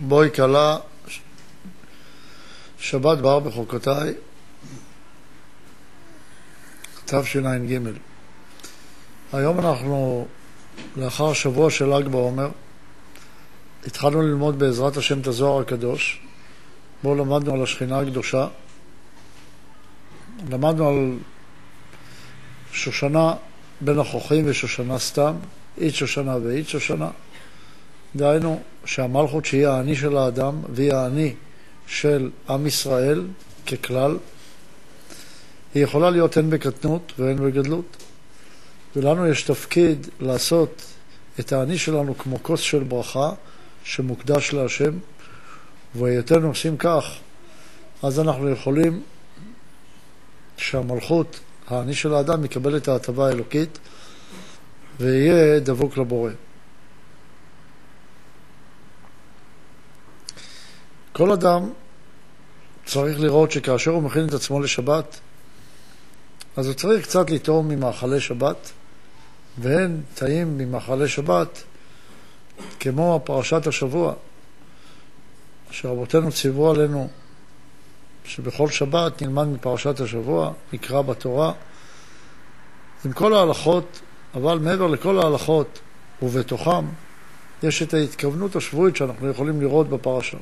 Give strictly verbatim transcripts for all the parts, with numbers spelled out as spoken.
בואי כלה, שבת בר בחוקותיי, תשע"ג. היום אנחנו, לאחר שבוע של ל"ג בעומר, התחלנו ללמוד בעזרת השם את הזוהר הקדוש, בו למדנו על השכינה הקדושה, למדנו על שושנה בין החוכים ושושנה סתם, אית שושנה ואית שושנה. דהיינו שהמלכות שהיא העני של האדם והיא העני של עם ישראל ככלל, היא יכולה להיות הן בקטנות והן בגדלות, ולנו יש תפקיד לעשות את העני שלנו כמו כוס של ברכה שמוקדש להשם, והיותנו עושים כך, אז אנחנו יכולים שהמלכות, העני של האדם, יקבל את ההטבה האלוקית ויהיה דבוק לבורא. כל אדם צריך לראות שכאשר הוא מכין את עצמו לשבת, אז הוא צריך קצת לטעום ממאכלי שבת, והן טעים ממאכלי שבת, כמו פרשת השבוע, שרבותינו ציוו עלינו, שבכל שבת נלמד מפרשת השבוע, נקרא בתורה, עם כל ההלכות, אבל מעבר לכל ההלכות ובתוכם, יש את ההתכוונות השבועית שאנחנו יכולים לראות בפרשה.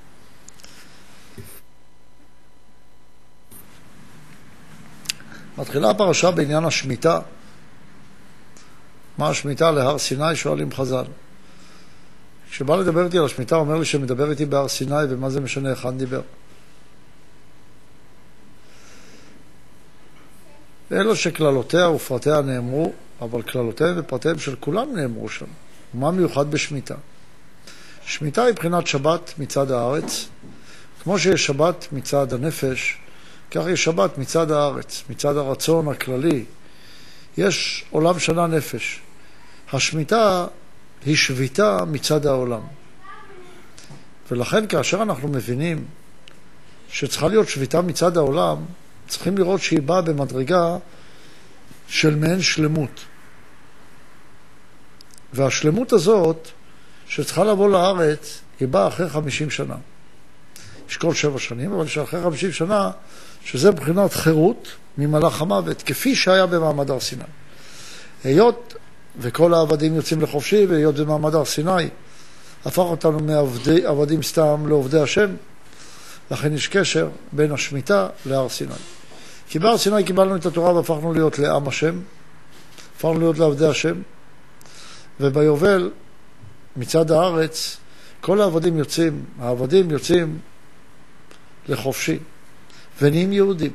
מתחילה הפרשה בעניין השמיטה. מה השמיטה להר סיני? שואלים חז"ל. כשבא לדבר איתי על השמיטה, אומר לי שמדבר איתי בהר סיני, ומה זה משנה איך דיבר. אלו שכללותיה ופרטיה נאמרו, אבל כללותיה ופרטיהם של כולם נאמרו שם. ומה מיוחד בשמיטה? שמיטה היא בחינת שבת מצד הארץ, כמו שיש שבת מצד הנפש, כך יש שבת מצד הארץ, מצד הרצון הכללי. יש עולם שנה נפש. השמיטה היא שביתה מצד העולם. ולכן כאשר אנחנו מבינים שצריכה להיות שביתה מצד העולם, צריכים לראות שהיא באה במדרגה של מעין שלמות. והשלמות הזאת שצריכה לבוא לארץ, היא באה אחרי חמישים שנה. יש כל שבע שנים, אבל שאחרי חמישים שנה, שזה בחינת חירות ממלאך המוות, כפי שהיה במעמד הר סיני. היות וכל העבדים יוצאים לחופשי, והיות במעמד הר סיני, הפך אותנו מעבדים סתם לעובדי השם, לכן יש קשר בין השמיטה להר סיני. כי בהר סיני קיבלנו את התורה והפכנו להיות לעם השם, הפכנו להיות לעבדי השם, וביובל מצד הארץ, כל העבדים יוצאים, העבדים יוצאים לחופשי, ונהיים יהודים.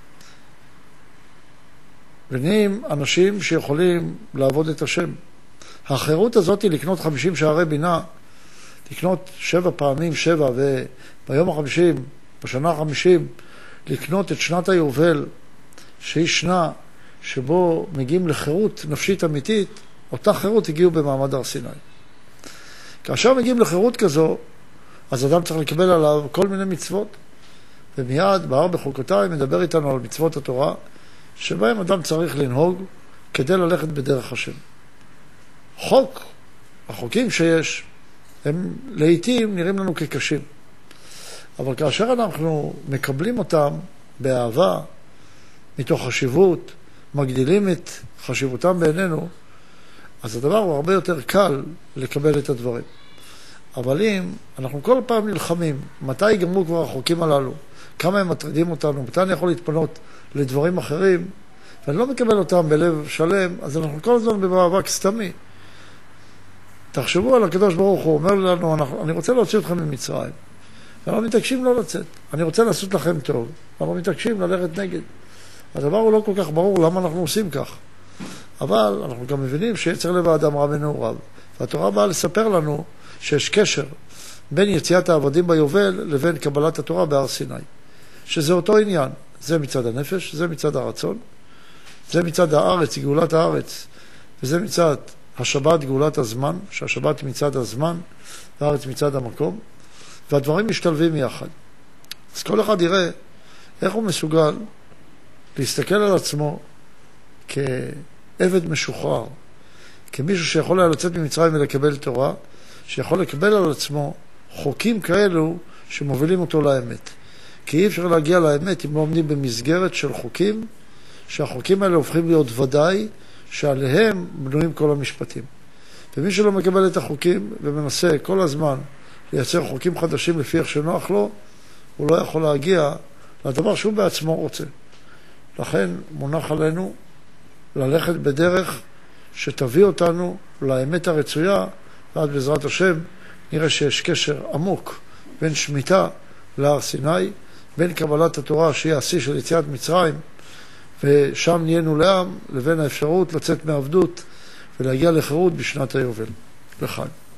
ונהיים אנשים שיכולים לעבוד את השם. החירות הזאת היא לקנות חמישים שערי בינה, לקנות שבע פעמים שבע, וביום החמישים, בשנה החמישים, לקנות את שנת היובל, שהיא שנה שבו מגיעים לחירות נפשית אמיתית, אותה חירות הגיעו במעמד הר סיני. כאשר מגיעים לחירות כזו, אז אדם צריך לקבל עליו כל מיני מצוות, ומיד בהר בחוקותיי מדבר איתנו על מצוות התורה, שבהם אדם צריך לנהוג כדי ללכת בדרך השם. חוק, החוקים שיש, הם לעתים נראים לנו כקשים. אבל כאשר אנחנו מקבלים אותם באהבה, מתוך חשיבות, מגדילים את חשיבותם בעינינו, אז הדבר הוא הרבה יותר קל לקבל את הדברים. אבל אם אנחנו כל פעם נלחמים, מתי ייגמרו כבר החוקים הללו? כמה הם מטרידים אותנו? מתי אני יכול להתפנות לדברים אחרים? ואני לא מקבל אותם בלב שלם, אז אנחנו כל הזמן במאבק סתמי. תחשבו על הקדוש ברוך הוא, אומר לנו, אנחנו, אני רוצה להוציא אתכם ממצרים. ואנחנו מתעקשים לא לצאת. אני רוצה לעשות לכם טוב. אנחנו מתעקשים ללכת נגד. הדבר הוא לא כל כך ברור למה אנחנו עושים כך. אבל אנחנו גם מבינים שיצר לב האדם רע מנעוריו. והתורה באה לספר לנו שיש קשר בין יציאת העבדים ביובל לבין קבלת התורה בהר סיני. שזה אותו עניין. זה מצד הנפש, זה מצד הרצון, זה מצד הארץ, גאולת הארץ, וזה מצד השבת, גאולת הזמן, שהשבת מצד הזמן, והארץ מצד המקום, והדברים משתלבים יחד. אז כל אחד יראה איך הוא מסוגל להסתכל על עצמו כעבד משוחרר, כמישהו שיכול היה לצאת ממצרים ולקבל תורה, שיכול לקבל על עצמו חוקים כאלו שמובילים אותו לאמת. כי אי אפשר להגיע לאמת אם לא עומדים במסגרת של חוקים, שהחוקים האלה הופכים להיות ודאי, שעליהם בנויים כל המשפטים. ומי שלא מקבל את החוקים ומנסה כל הזמן לייצר חוקים חדשים לפי איך שנוח לו, הוא לא יכול להגיע לדבר שהוא בעצמו רוצה. לכן מונח עלינו ללכת בדרך שתביא אותנו לאמת הרצויה, ועד בעזרת השם נראה שיש קשר עמוק בין שמיטה להר סיני, בין קבלת התורה שהיא השיא של יציאת מצרים, ושם נהיינו לעם, לבין האפשרות לצאת מעבדות ולהגיע לחירות בשנת היובל. לחג.